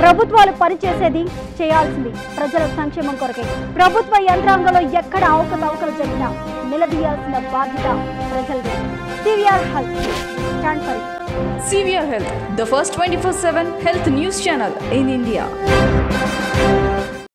ప్రభుత్వాలు పనిచేసేది చేయాల్సింది ప్రజల సంక్షేమం కొరకే. ప్రభుత్వ యంత్రాంగంలో ఎక్కడ అవకతవకలు జరిగినా నిలదీయాల్సిన బాధ్యత ప్రజలదే. CVR Health, stand for it. CVR Health, the first 24/7 health news channel in India.